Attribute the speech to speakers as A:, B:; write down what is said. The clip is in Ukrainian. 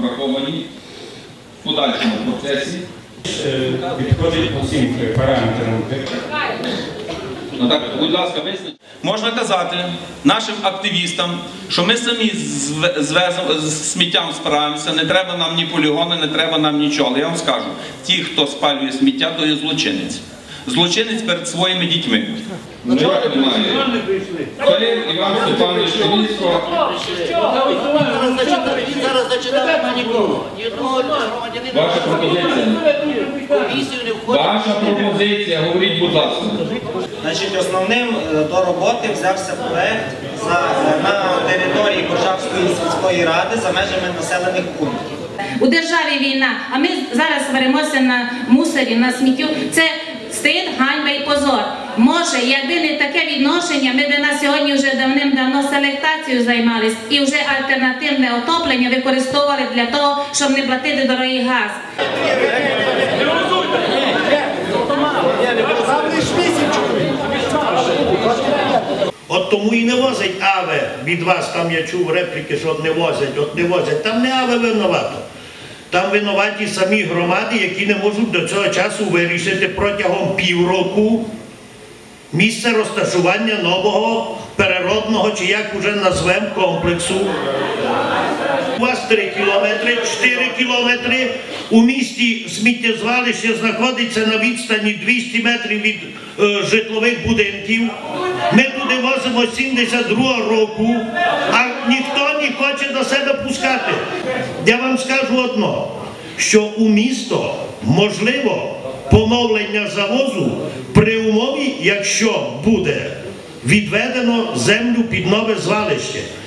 A: враховані в подальшому процесі.
B: Відходить по всім параметрам.
A: Ну так, будь ласка, виясніть. Можна казати нашим активістам, що ми самі з сміттям справимося, не треба нам ні полігони, не треба нам нічого. Але я вам скажу, ті, хто спалює сміття, то є злочинець. Злочинець перед своїми дітьми. Ну, як немає? Фалєр Іван Степанович Кавільського.
C: Він зараз зачитає на нікого.
A: Ваша пропозиція. Ваша пропозиція, говоріть, будь ласка.
D: Значить, основним до роботи взявся проект на території Коржавської сільської ради за межами населених пунктів.
E: У державі війна, а ми зараз сваримося на мусорі, на сміттю. Це стид, ганьба і позор. Може, якби не таке відношення, ми б на сьогодні вже давним-давно селектацією займалися і вже альтернативне отоплення використовували для того, щоб не платити дорогий газ.
F: От тому і не возить АВЕ від вас, там я чув репліки, що не возять, Там не АВЕ винувато. Там винуваті самі громади, які не можуть до цього часу вирішити протягом півроку місце розташування нового переробного, чи як уже назвемо, комплексу. У вас 3 кілометри, 4 кілометри, у місті сміттєзвалище знаходиться на відстані 200 метрів від житлових будинків. Ми туди возимо 72-го року, а ніхто не хоче до себе пускати. Я вам скажу одно, що у місто можливо поновлення завозу при умові, якщо буде відведено землю під нове звалище.